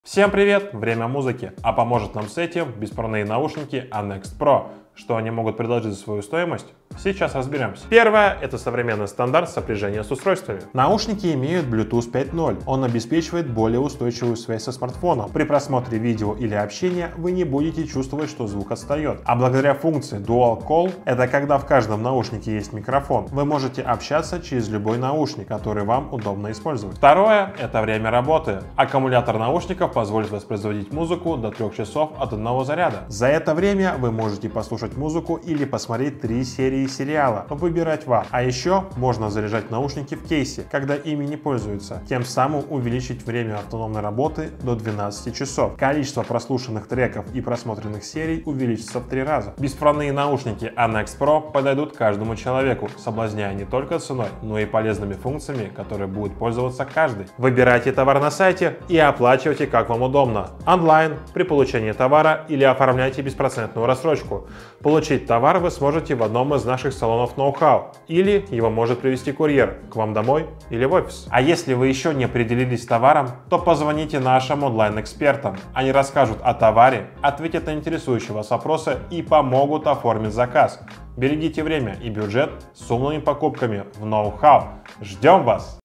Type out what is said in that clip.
Всем привет! Время музыки, а поможет нам с этим беспроводные наушники Annex Pro. Что они могут предложить за свою стоимость? Сейчас разберемся. Первое – это современный стандарт сопряжения с устройствами. Наушники имеют Bluetooth 5.0. Он обеспечивает более устойчивую связь со смартфоном. При просмотре видео или общения вы не будете чувствовать, что звук отстает. А благодаря функции Dual Call – это когда в каждом наушнике есть микрофон, вы можете общаться через любой наушник, который вам удобно использовать. Второе – это время работы. Аккумулятор наушников позволит воспроизводить музыку до 3 часов от одного заряда. За это время вы можете послушать музыку или посмотреть 3 серии сериала. Выбирать вам. А еще можно заряжать наушники в кейсе, когда ими не пользуются, тем самым увеличить время автономной работы до 12 часов. Количество прослушанных треков и просмотренных серий увеличится в 3 раза. Беспроводные наушники Annex Pro подойдут каждому человеку, соблазняя не только ценой, но и полезными функциями, которые будет пользоваться каждый. Выбирайте товар на сайте и оплачивайте как вам удобно. Онлайн, при получении товара или оформляйте беспроцентную рассрочку. Получить товар вы сможете в одном из наших салонов ноу-хау, или его может привезти курьер к вам домой или в офис. А если вы еще не определились с товаром, то позвоните нашим онлайн-экспертам. Они расскажут о товаре, ответят на интересующие вас вопросы и помогут оформить заказ. Берегите время и бюджет с умными покупками в ноу-хау. Ждем вас!